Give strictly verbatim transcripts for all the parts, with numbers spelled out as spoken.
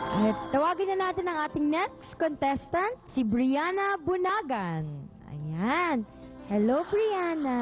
At tawagin na natin ang ating next contestant, si Brianna Bunagan. Ayan. Hello, Brianna.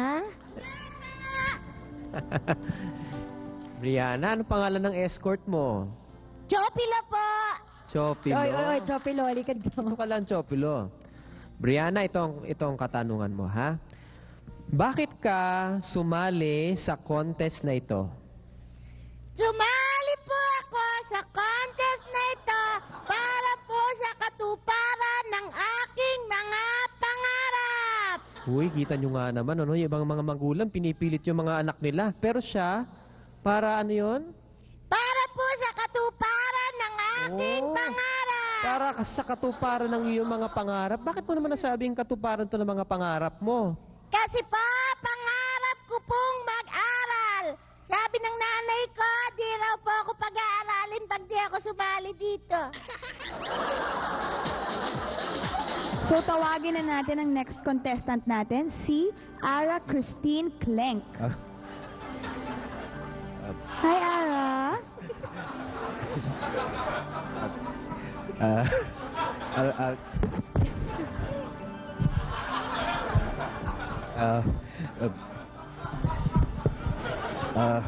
Brianna, ano pangalan ng escort mo? Chopilo po. Chopilo. Oy, oy, oy, Chopilo, likad ko. Ito ka lang, Chopilo. Brianna, itong, itong katanungan mo, ha? Bakit ka sumali sa contest na ito? Sumali po ako sa contest na ito para po sa katuparan ng aking mga pangarap. Uy, kita nyo nga naman, ano, yung ibang mga magulang, pinipilit yung mga anak nila. Pero siya, para ano yun? Para po sa katuparan ng aking Oh. pangarap. Para ka- sa katuparan ng iyong mga pangarap. Bakit mo naman nasabing katuparan to ng mga pangarap mo? Kasi pa, pangarap ko pong mag-aral. Sabi ng nanay ko, di raw po ako pag-aaralin pag di ako sumali dito. So, tawagin na natin ang next contestant natin, si Ara Christine Klenk. Hi, Ara. Ah, ah, ah, ah, ah,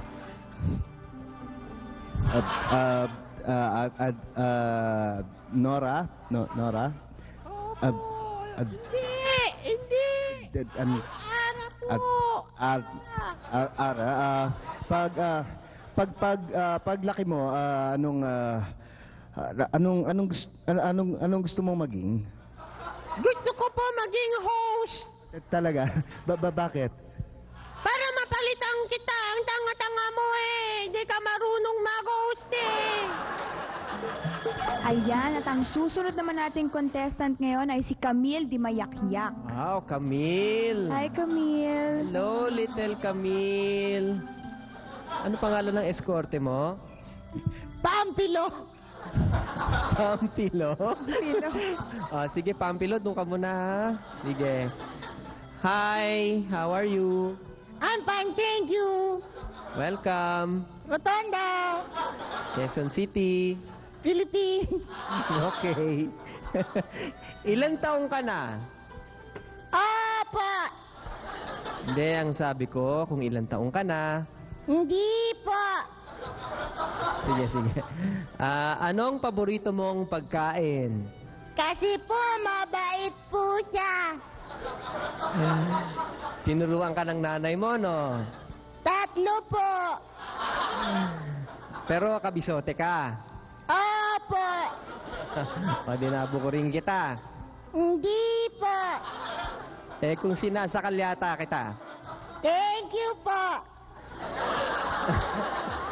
ah, ah, ah, ah, Nora, no, Nora. Ah, ah, Hindi, hindi. d- an- Ara po. At ar, ar, ara, ah, pag ah, pag pag ah, paglaki mo, ah, anong ah, ah, anong anong gus- an- anong anong gusto mong maging? Gusto ko po maging host Eh, Talaga? Ba, ba bakit? para mapalitan kita. Ang tanga-tanga mo eh. Hindi ka marunong mag-host eh. Ayan, at ang susunod naman nating contestant ngayon ay si Camille Di Mayakyak. Wow, Camille. Hi, Camille. Hello, little Camille. Ano pangalan ng eskorte mo? Pampilo. Pampilo. Pampilo. Ah, sige, Pampilo, doon ka muna, ha? Sige. Hi, how are you? I'm fine, thank you. Welcome. Rotonda. Quezon City. Philippines. Okay. Ilan taong ka na? Apa. Hindi, ang sabi ko, kung ilan taong ka na. Hindi po. Sige, sige. Ah, anong paborito mong pagkain? Kasi po, mabait po siya. Tinuruan ka ng nanay mo, no? Tatlo po. Pero kabisote ka. Opo. O, dinabo ko rin kita. Hindi po. Eh, kung sinasakal yata kita. Thank you po.